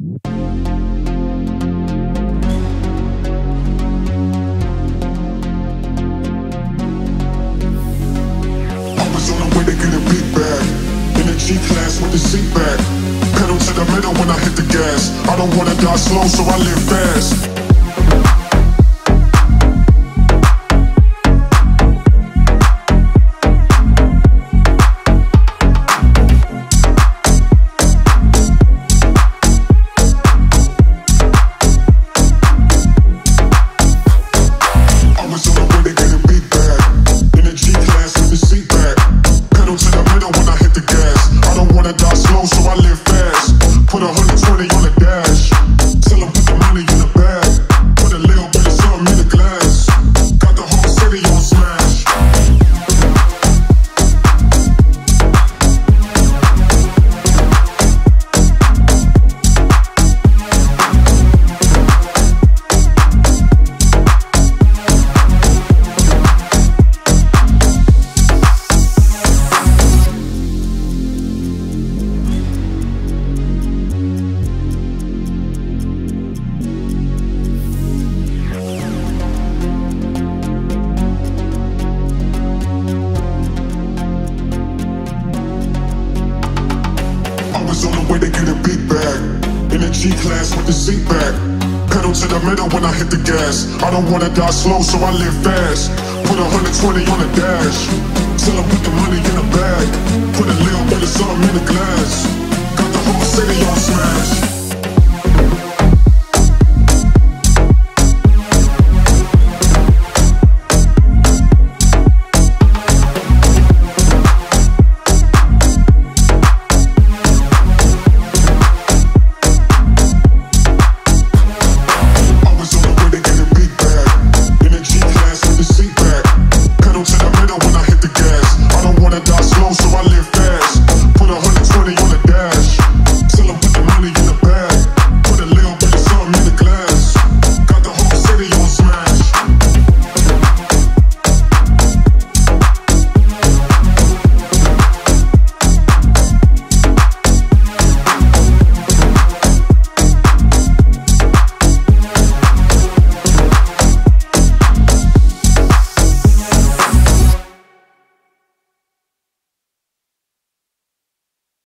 G-Class with the seat back. Pedal to the metal when I hit the gas. I don't wanna die slow, so I live fast. I was on the way to get a beat back. In a G-Class with the seat back. Pedal to the metal when I hit the gas. I don't wanna die slow, so I live fast. Put 120 on the dash. Tell them put the money in the bag. Put a little bit of something in the glass. Got the whole city on smash. On the way to get a big bag. In a G-Class with the seat back. Pedal to the metal when I hit the gas. I don't wanna die slow, so I live fast. Put 120 on the dash. Tell them put the money in the bag. Put a little bit of something in the glass. Got the whole city on smash. So I